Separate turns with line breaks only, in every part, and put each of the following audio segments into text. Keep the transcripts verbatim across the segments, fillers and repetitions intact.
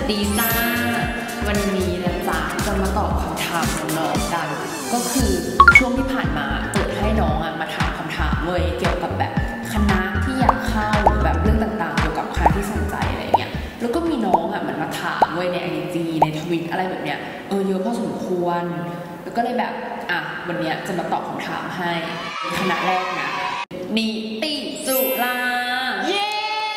ดีจ้าวันนี้นะจ๊ะจะมาตอบคำถามน้องๆกันก็คือช่วงที่ผ่านมาเปิดให้น้องอ่ะมาถามคำถามเว้ยเกี่ยวกับแบบคณะที่อยากเข้าหรือแบบเรื่องต่างๆเกี่ยวกับคณะที่สนใจอะไรเงี้ยแล้วก็มีน้องอ่ะมันมาถามเว้ยในไอจีในทวิตอะไรแบบเนี้ยเออเยอะพอสมควรแล้วก็เลยแบบอ่ะวันนี้จะมาตอบคำถามให้คณะแรกนะนิติจุฬาเย้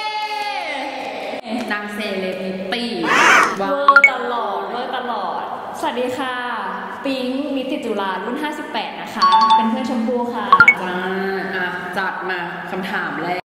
นางเซเลบนิติ
เวอร์ตลอดเวอร์ตลอดสวัสดีค่ะปิ๊งนิติจุฬารุ่นห้าสิบแปดนะคะเป็นเพื่อนชมพู่ค่ะ
จ้าอ่ะจัดมาคำถามแรก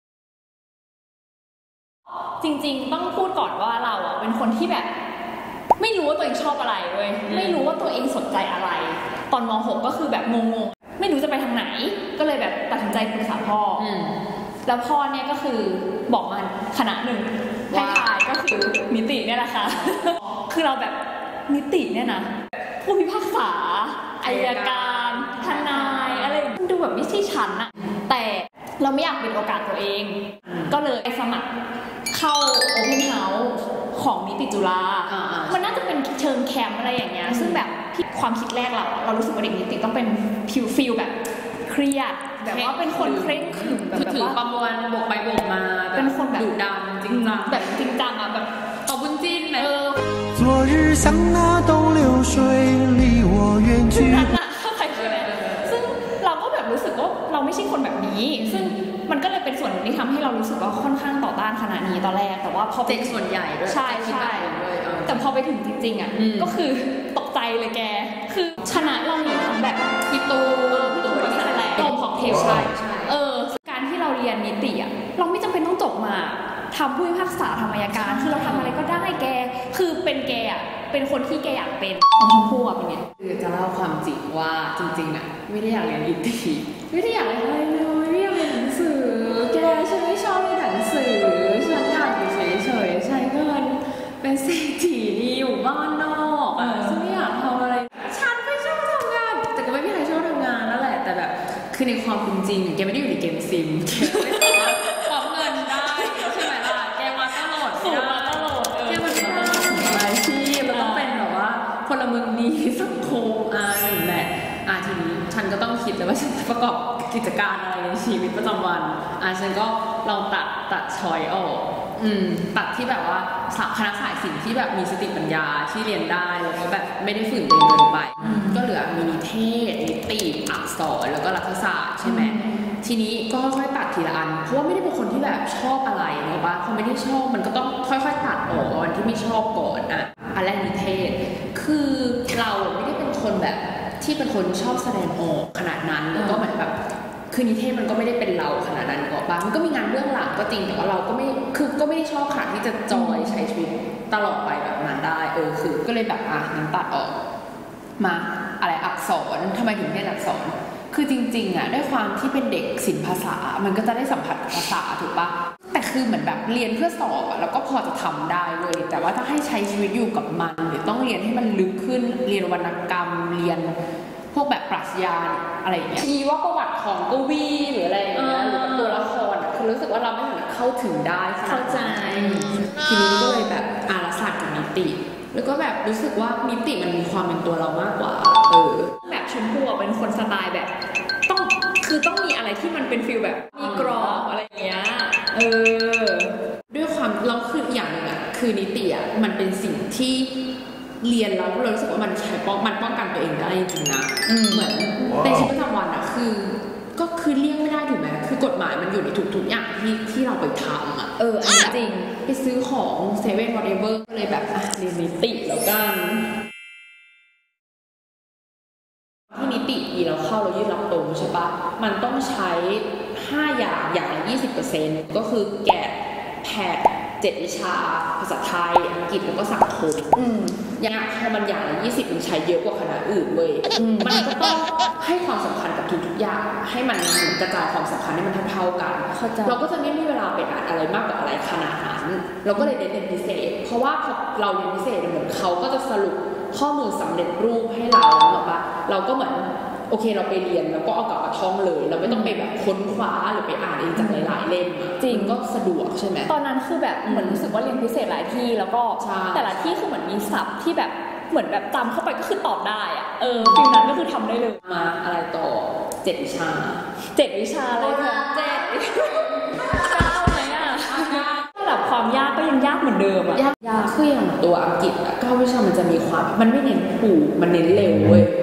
จริงๆต้องพูดก่อนว่าเราอ่ะเป็นคนที่แบบไม่รู้ว่าตัวเองชอบอะไรเว้ยไม่รู้ว่าตัวเองสนใจอะไรตอนม.หกก็คือแบบงงๆไม่รู้จะไปทางไหนก็เลยแบบตัดสินใจปรึกษาพ่อแล้วพ่อเนี่ยก็คือบอกมาคณะหนึ่งให้ทายก็คือนิติเนี่ยแหละค่ะคือเราแบบนิติเนี่ยนะผู้พิพากษาอัยการทนายอะไรดูแบบไม่ใช่ชั้นอะแต่เราไม่อยากเป็นโอกาสตัวเองก็เลยสมัครเข้าโอเพนเฮาส์ของนิติจุฬามันน่าจะเป็นเชิงแคมป์อะไรอย่างเงี้ยซึ่งแบบที่ความคิดแรกเราเรารู้สึกว่าเด็กนิติต้องเป็นฟิลฟิลแบบเครียดแบบว่าเป็นคนเคร่งขรึมแบบ
ถือประมวลบกไปบกมา
เป็นคนแบบ
ดุดันจริงจัง
แบบจริงจังอะแบบ
ต่อบุญจิ้นไหม
昨日像那东流水离我远去
เข้าใจใช่ไหมซึ่งเราก็แบบรู้สึกว่าเราไม่ใช่คนแบบนี้ซึ่งมันก็เลยเป็นส่วนหนึ่งที่ทำให้เรารู้สึกว่าค่อนข้างต่อต้านคณะนี้ตอนแรกแต่ว่าพอ
เด็กส่วนใหญ่ด้วย
ใช่ใช่แต่พอไปถึงจริงๆอ่ะก็คือตกใจเลยแกคือคณะเรามีทั้งแบบ
พี่ตู
ตูนแสดงโดมค็อกเทลใช่เออการที่เราเรียนนิติอ่ะเราไม่จำเป็นต้องจบมาทำผู้พิพากษาทำอัยการคือเราทำอะไรก็ได้แกคือเป็นแกอ่ะเป็นคนที่แกอยากเป็นของชมพู่อ่ะเป็นไง
คือจะเล่าความจริงว่าจริงๆอ่ะไม่ได้อยากเรียนนิติไม่ได้อยากเรียนอะไรเลยไม่อยากเรียนหนังสือแกฉันไม่ชอบเรียนหนังสือฉันอยากอยู่เฉยๆใช้เงินเป็นเศรษฐีดีอยู่บ้านนอกอ่ะฉันไม่อยากทำอะไรฉันไม่ชอบทำงานแต่ก็ไม่มีใครชอบทำงานนั่นแหละแต่แบบคือในความเป็นจริงแกไม่ได้อยู่ในเกมซิมแกไม่สามารถความเงินได้ใช่ไหมล่ะแกมาตลอด
สูงมาตลอด
แกมันไม่ได้อาชีพมันต้องเป็นแบบว่าพลเมืองดีสังคมอ่ะอย่างแหละอ่ะทีนี้ฉันก็ต้องคิดแล้วว่าฉันจะประกอบกิจการอะไรในชีวิตประจำวันอ่ะฉันก็ลองตัดตัดชอยออกอืมตัดที่แบบว่าคณะสายศิลป์ที่แบบมีสติปัญญาที่เรียนได้แล้วก็แบบไม่ได้ฝืนตัวเองเกินไปก็เหลือมีนิเทศนิติอักษรแล้วก็รัฐศาสตร์ใช่ไหมทีนี้ก็ค่อยๆตัดทีละอันเพราะว่าไม่ได้เป็นคนที่แบบชอบอะไรเนาะว่าพอไม่ได้ชอบมันก็ต้องค่อยๆตัดออกอันที่ไม่ชอบก่อนอ่ะอันแรกนิเทศคือเราไม่ได้เป็นคนแบบที่เป็นคนชอบแสดงออกขนาดนั้นแล้วก็เหมือนแบบคือนิเทศมันก็ไม่ได้เป็นเราขนาดนั้นก็บ้างมันก็มีงานเบื้องหลังก็จริงแต่ว่าเราก็ไม่คือก็ไม่ได้ชอบขนาดที่จะจอยใช้ชีวิตตลอดไปแบบนั้นได้เออคือก็เลยแบบอ่ะนั้นตัดออกมาอะไรอักษรทำไมถึงเรียนอักษรคือจริงๆอ่ะด้วยความที่เป็นเด็กศิลปภาษามันก็จะได้สัมผัสภาษาถูกปะแต่คือเหมือนแบบเรียนเพื่อสอบอ่ะแล้วก็พอจะทำได้เลยแต่ว่าถ้าให้ใช้ชีวิตอยู่กับมันหรือต้องเรียนให้มันลึกขึ้นเรียนวรรณกรรมเรียนพวกแบบปรัชญาอะไรอย่างเงี้ยชีวประวัติของกวีหรืออะไรอย่างเงี้ยหรือแบบตัวละครคือรู้สึกว่าเราไม่สามารถเข้าถึงได้
เข้าใจ
ทีนี้ก็เลยแบบอาศาสตร์กับนิติแล้วก็แบบรู้สึกว่านิติมันมีความเป็นตัวเรามากกว่าเออ
แบบชมพู่เป็นคนสไตล์แบบต้องคือต้องมีอะไรที่มันเป็นฟีลแบบมีกรอบอะไรอย่างเงี้ยเออ
ด้วยความเราคืออย่างนึงอ่ะคือนิติอ่ะมันเป็นสิ่งที่เรียนแล้วเรารู้สึกว่ามันใช้ป้องมันป้องกันตัวเองได้จริงๆนะเหมือนในชีวิตประจำวันอ่ะคือก็คือเลี่ยงไม่ได้ถูกไหมคือกฎหมายมันอยู่ในทุกๆอย่างที่ที่เราไปทำอ่ะ
เอออันนี้จริง
ไปซื้อของเซเว่นวอทเอเวอร์ก็เลยแบบอ่ะเรียนนิติแล้วกันที่นิติปีเราเข้าเรายื่นรับตรงใช่ปะมันต้องใช้ห้าอย่างอย่างละ ยี่สิบเปอร์เซ็นต์ ก็คือแกะแพทเจ็ดวิชาภาษาไทยอังกฤษแล้วก็สังคมอืมอย่างพอมันอย่างละยี่สิบมันใช้เยอะกว่าคณะอื่นเลยมันก็ต้องให้ความสำคัญกับทุกๆอย่างให้มันกระจายความสำคัญให้มันเท่าๆกันเราก็จะไม่มีเวลาไปอ่านอะไรมากกว่าอะไรขนาดนั้นเราก็เลยเรียนพิเศษเพราะว่าพอเราเรียนพิเศษเหมือนเขาก็จะสรุปข้อมูลสำเร็จรูปให้เราแบบว่าเราก็เหมือนโอเคเราไปเรียนแล้วก็เอากลับมาท่องเลยเราไม่ต้องไปแบบค้นคว้าหรือไปอ่านเองจากหลายๆเล่มจริงก็สะดวกใช่ไหม
ตอนนั้นคือแบบเหมือนรู้สึกว่าเรียนพิเศษหลายที่แล้วก็แต่ละที่คือเหมือนมีศัพท์ที่แบบเหมือนแบบจำเข้าไปก็คือตอบได้อะเออฟิลนั้นก็คือทำได้เลย
มาอะไรต่อเจ็ดวิชา
เจ็ดวิชาเลยค่ะเจ็ดเก้าไหมอ่ะระดับความยากก็ยังยากเหมือนเดิมอ่ะ
ยากยากคืออย่างตัวอังกฤษอะเก้าวิชามันจะมีความมันไม่เน้นถูกมันเน้นเร็วเว้ย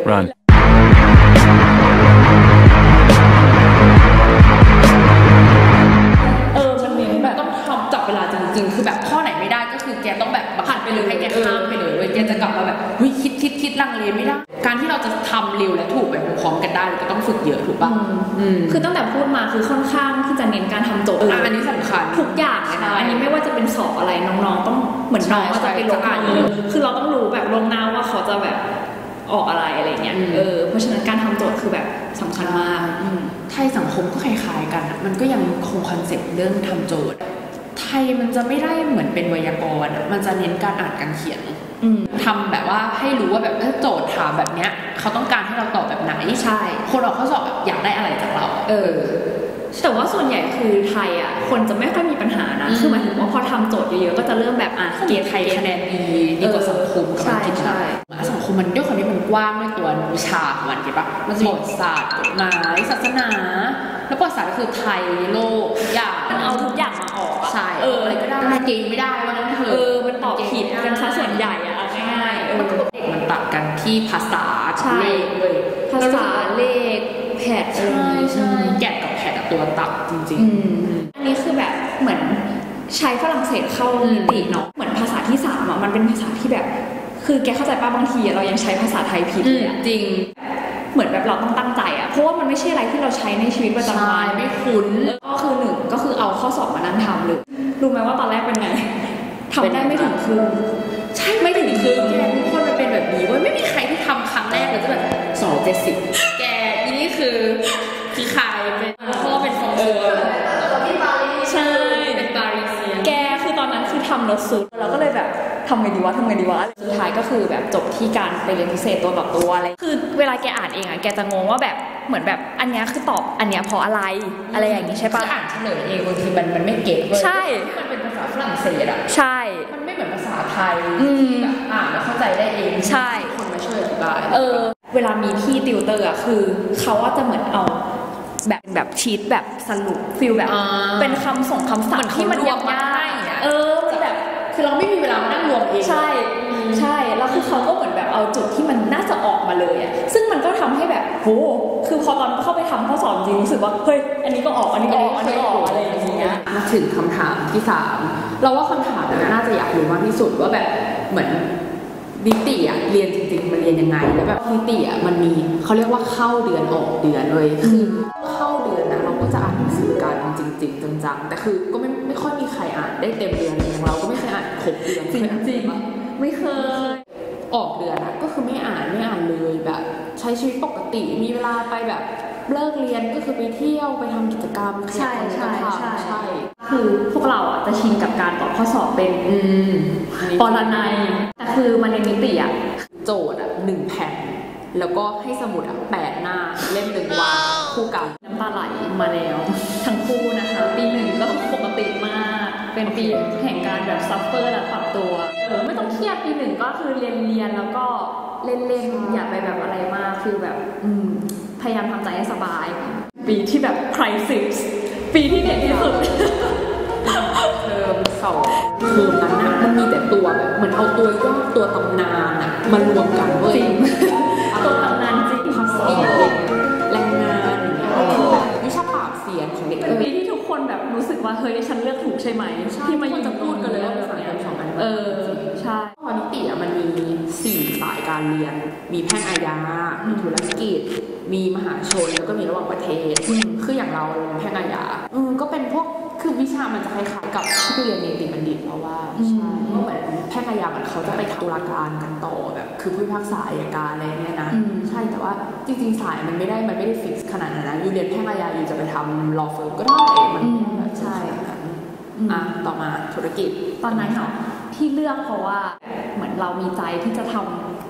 เออมันเน้นแบบต้องทำจับเวลาจริงๆคือแบบข้อไหนไม่ได้ก็คือแกต้องแบบผ่านไปเลยให้แกข้ามไปเลยเว้ยแกจะกลับมาแบบเฮ้ยคิดคิดคิดลังเลไม่ได้การที่เราจะทำเร็วและถูกไปพร้อมกันได้ก็ต้องฝึกเยอะถูกป่ะ
คือตั้งแต่พูดมาคือค่อนข้างที่จะเน้นการทำโจทย์
อันนี้สำคัญ
ทุกอย่างเลยนะอันนี้ไม่ว่าจะเป็นสอบอะไรน้องๆต้องเหมือนน้องว่าจะไปลงอ่านเลยคือเราต้องรู้แบบลงหน้าว่าเขาจะแบบออกอะไรอะไรเงี้ยเออเพราะฉะนั้นการทำโจทย์คือแบบสำคัญมาก
ไทยสังคมก็คล้ายๆกันมันก็ยังคงคอนเซ็ปต์เรื่องทำโจทย์ไทยมันจะไม่ได้เหมือนเป็นไวยากรณ์มันจะเน้นการอ่านการเขียนทำแบบว่าให้รู้ว่าแบบโจทย์ถามแบบเนี้ยเขาต้องการให้เราตอบแบบไหน
ใช่
คนออกข้อสอบแบบอยากได้อะไรจากเรา
เออแต่ว่าส่วนใหญ่คือไทยอ่ะคนจะไม่ค่อยมีปัญหานะคือหมายถึงว่าพอทำโจทย์เยอะๆก็จะเริ่มแบบอ่ะ
เกรดไทยคะแนนดีดีกว่าสังคมกับอังกฤษนะสังคมมันด้วยความที่มันกว้างด้วยตัววิชาของมันเก็บปะมันจะมีประวัติศาสตร์กฎหมายศาสนาแล้วประวัติศาสตร์ก็คือไทยโลกอย่าง
มันเอาทุกอย่างมาออก
ใช่เอออะไรก็ได้เก่งไม่ได้ว่านั่นเถอะ
เออมันตอบผิดกันซะส่วนใหญ่อะง่าย
ๆมันก็เด็กมันตัดกันที่ภาษาเลขเลย
ภาษาเลขแพท
ใช่ใช่แกะกับแพทตัวตัดจริง
ๆอันนี้คือแบบเหมือนใช้ฝรั่งเศสเข้านิติเนาะเหมือนภาษาที่สามอ่ะมันเป็นภาษาที่แบบคือแกเข้าใจป่ะบางทีเรายังใช้ภาษาไทยผิดเลย
จริง
เหมือนแบบเราต้องตั้งใจอ่ะเพราะว่ามันไม่ใช่อะไรที่เราใช้ในชีวิตประจำวัน
ไม่คุ้น
ก็คือหนึ่งก็คือเอาข้อสอบมานั่งทำเลยรู้ไหมว่าตอนแรกเป็นไงทำได้ไม่ถึงครึ่ง
ใช่ไม่ถึงครึ่งแกทุกคนมันเป็นแบบนี้เว้ยไม่มีใครที่ทำครั้งแรกเลยจะแบบสองเจ็ดสิบแกนี่คือคือใครเป็นเพราะว่าเป็นฟองเออ
ใช่
เป็นปารีเซีย
แกคือตอนนั้นคือทำแล้วสุดเราก็เลยแบบทำไงดีวะทำไงดีวะสุดท้ายก็คือแบบจบที่การไปเรียนพิเศษตัวต่อตัวอะไรคือเวลาแกอ่านเองอ่ะแกจะงงว่าแบบเหมือนแบบอันนี้คือตอบอันนี้เพราะอะไรอะไรอย่างนี้ใช่ปะ
อ่านเฉลยเองบางทีมันมันไม่เก็ตเลย
ใช่
มันเป็นภาษาฝรั่งเศสอ่ะ
ใช่
มันไม่เหมือนภาษาไทยที่แบบอ่านแล้วเข้าใจได้เอง
ใช่
คนมาช่วยอธิบาย
เออเวลามีพี่ติวเตอร์อ่ะคือเขาว่าจะเหมือนเอาแบบแบบชีทแบบสรุปฟิลแบบเป็นคำส่งคำศัพท์ที่มันยากๆเออแบบ
คือเราไม่มีเวลามานั่งรวมเอง
ใช่ใช่แล้วคือเขาก็เหมือนแบบเอาจุดที่มันน่าจะออกมาเลยอ่ะซึ่งมันก็ทำให้แบบโหคือพอตอนเข้าไปทำข้อสอบจริงรู้สึกว่าเฮ้ยอันนี้ก็ออกอันนี้ก็ออกอันนี้ก็ออกอะไรอย่างเงี้ย
มาถึงคำถามที่สามเราว่าคำถามน่าจะอยากรู้มากที่สุดว่าแบบเหมือนนิติอ่ะเรียนจริงๆมันเรียนยังไงแล้วแบบนิติอ่ะมันมีเขาเรียกว่าเข้าเดือนออกเดือนเลยคือเข้าเดือนนะเราก็จะอ่านหนังสือกันจริงๆจังๆแต่คือก็ไม่ไม่ค่อยมีใครอ่านได้เต็มเดือนอย่างเราก็ไม่เคยอ่านครบเดือน
จริงๆไม่เคย
ออกเดือนอ่ะก็คือไม่อ่านไม่อ่านเลยแบบใช้ชีวิตปกติมีเวลาไปแบบเลิกเรียนก็คือไปเที่ยวไปทำกิจกรรม
ใช่ใช่ใช่
ใช่
คือพวกเราอ่ะจะชินกับการตอบข้อสอบเป็นปรนัยแต่คือมันในนิติอ่ะ
โจทย์อ่ะหนึ่งแผ่นแล้วก็ให้สมุดอ่ะแปดหน้าเล่มหนึ่งวางคู่กัน
น้ำตาไหลมาแล้วทั้งคู่นะคะปีหนึ่งก็ปกติมากเป็นปีแห่งการแบบซัฟเฟอร์และปรับตัวเออไม่ต้องเครียดปีหนึ่งก็คือเรียนเรียนแล้วก็เล่นเล่นอย่าไปแบบอะไรมากคือแบบพยายามทำใจให้สบายปีที่แบบคริสิสปีที่เด็ดที่สุด
เทอมสองเทอมนั้นนะมันมีแต่ตัวแบบเหมือนเอาตัวยากตัวตำนานอะมารวมกันเว้ย
ตัวตำนานจริง
ภาษาแรงงานอย่างเงี้ยแบบวิชาปราบเสียนของเด็ก
เป็นปีที่ทุกคนแบบรู้สึกว่าเฮ้ยฉันเลือกถูกใช่ไหมที่มา
จะพูดกันเลยว่าภาษาเรียนสองอัน
เออใช่
พอนิติอะมันมีสี่สายการเรียนมีแพ่งอาญามีธุรกิจมีมหาชนแล้วก็มีระหว่างประเทศคืออย่างเราแพ่งอาญาอืมก็เป็นพวกคือวิชามันจะคล้ายๆกับที่เรียนเนติบัณฑิตเพราะว่าใช่เพราะเหมือนแพ่งอาญามันเขาจะไปตุลาการกันต่อแบบคือผู้พิพากษาอัยการอะไรเงี้ยนะใช่แต่ว่าจริงๆสายมันไม่ได้มันไม่ได้ฟิกขนาดนั้นนะอยู่เรียนแพ่งอาญาอยู่จะไปทำ law firm ก็ได้มัน
ใช่
อ่ะต่อมาธุรกิจ
ตอนนั้นเนาะที่เลือกเพราะว่าเหมือนเรามีใจที่จะทำ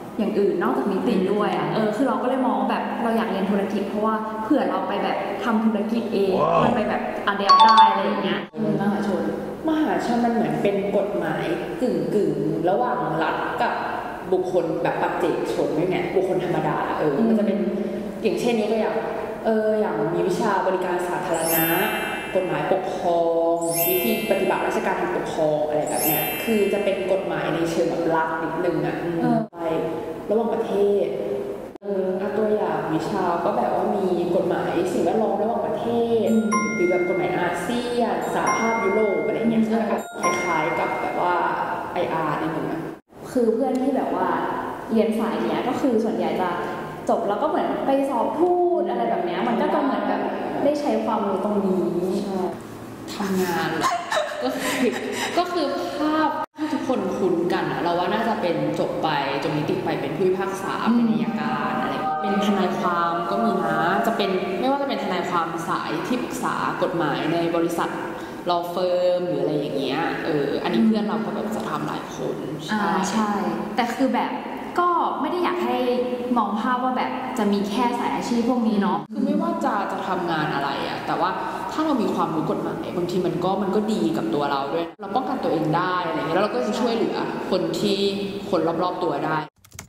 อย่างอื่นนอกจากนิติด้วยอ่ะเออคือเราก็เลยมองแบบเราอยากเรียนธุรกิจเพราะว่าเผื่อเราไปแบบทำธุรกิจเอง
wow.
มันไปแบบอัดแอปได้อะไรอย่างเงี้ย
มหาชนมหาชนมันเหมือนเป็นกฎหมายกึ่งกึ่งระหว่างรัฐกับบุคคลแบบปัจเจกชนด้วยเนี่ยบุคคลธรรมดาเออมันจะเป็นอย่างเช่นนี้ตัวอย่างเอออย่างมีวิชาบริการสาธารณะกฎหมายปกครองวิธีปฏิบัติราชการทางปกครองอะไรแบบเนี้ยคือจะเป็นกฎหมายในเชิงแบบรัฐนิดนึงอ่ะไประหว่างประเทศเออตัวอย่างวิชาก็แบบว่ามีกฎหมายสิ่งแวดล้อมระหว่างประเทศหรือแบบกฎหมายอาเซียนสหภาพยุโรปอะไรเงี้ยคล้ายๆกับแบบว่า ไอ อาร์ นิดนึงอ่ะ
คือเพื่อนที่แบบว่าเรียนสายเนี้ยก็คือส่วนใหญ่จะจบแล้วก็เหมือนไปสอบทูตอะไรแบบเนี้ยมันก็จะเหมือนแบบได้ใช้ความรู้ตรงนี้
ทำงานก็คือก็คือภาพที่ทุกคนคุ้นกันอะเราว่าน่าจะเป็นจบไปจบนิติไปเป็นผู้พิพากษาเป็นอัยการอะไรเป็นทนายความก็มีนะจะเป็นไม่ว่าจะเป็นทนายความสายที่ปรึกษากฎหมายในบริษัทเราเฟิร์มหรืออะไรอย่างเงี้ยเอออันนี้เพื่อนเราก็แบบจะทำหลายคน
ใช่ใช่แต่คือแบบก็ไม่ได้อยากให้มองภาพว่าแบบจะมีแค่สายอาชีพพวกนี้เนาะ
คือไม่ว่าจะจะทำงานอะไรอะแต่ว่าถ้าเรามีความรู้กฎหมายบางทีมันก็มันก็ดีกับตัวเราด้วยเราป้องกันตัวเองได้อะไรเงี้ยแล้วเราก็จะช่วยเหลือคนที่คนรอบๆตัวได้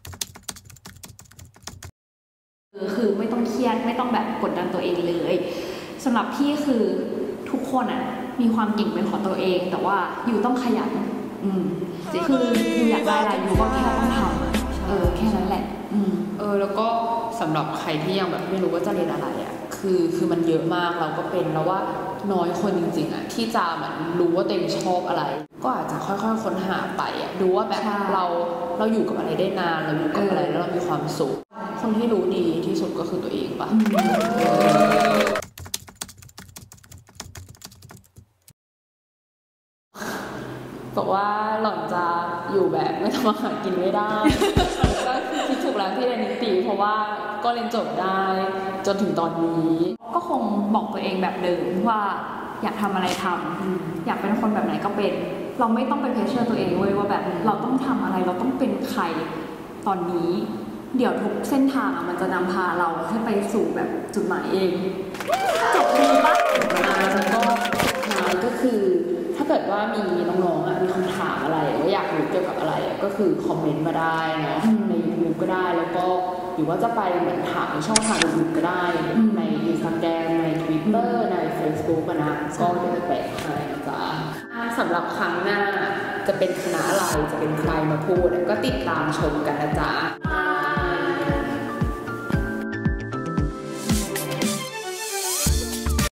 คือไม่ต้องเครียดไม่ต้องแบบกดดันตัวเองเลยสำหรับพี่คือทุกคนอะมีความเก่งเป็นของตัวเองแต่ว่าอยู่ต้องขยันอืมคืออยู่อยากได้อะไรอยู่ก็แค่ต้องทำเออแค่นั้นแหละอืม
เออแล้วก็สำหรับใครที่ยังแบบไม่รู้ว่าจะเรียนอะไรอ่ะคือคือมันเยอะมากเราก็เป็นแล้วว่าน้อยคนจริงๆอ่ะที่จะเหมือนรู้ว่าตัวเองชอบอะไรก็อาจจะค่อยๆค้นหาไปอ่ะดูว่าแบบเราเราอยู่กับอะไรได้นานเราอยู่กับอะไรแล้วเรามีความสุขคนที่รู้ดีที่สุดก็คือตัวเองปะบอกว่าหล่อนจะอยู่แบบไม่ทำมาหากินไม่ได้ก็คิดถูกแล้วที่เรียนนิติเพราะว่าก็เรียนจบได้จนถึงตอนนี้
ก็คงบอกตัวเองแบบเดิมว่าอยากทำอะไรทำอยากเป็นคนแบบไหนก็เป็นเราไม่ต้องไปเพรสเชอร์ตัวเองเว้ยว่าแบบเราต้องทำอะไรเราต้องเป็นใครตอนนี้เดี๋ยวทุกเส้นทางมันจะนำพาเราให้ไปสู่แบบจุดหมายเองจบดีปะ
แล้วก็ก็คือถ้าเกิดว่ามีน้องๆอ่ะมีคำถามอะไรว่าอยากรู้เกี่ยวกับอะไรก็คือคอมเมนต์มาได้เนาะใน YouTube ก็ได้แล้วก็หรือว่าจะไปเหมือนถามในช่องทางอื่นๆก็ได้ใน Instagram ใน Twitter ใน Facebook นะก็จะแปะให้นะจ๊ะสำหรับครั้งหน้าจะเป็นคณะอะไรจะเป็นใครมาพูดก็ติดตามชมกันนะจ๊ะ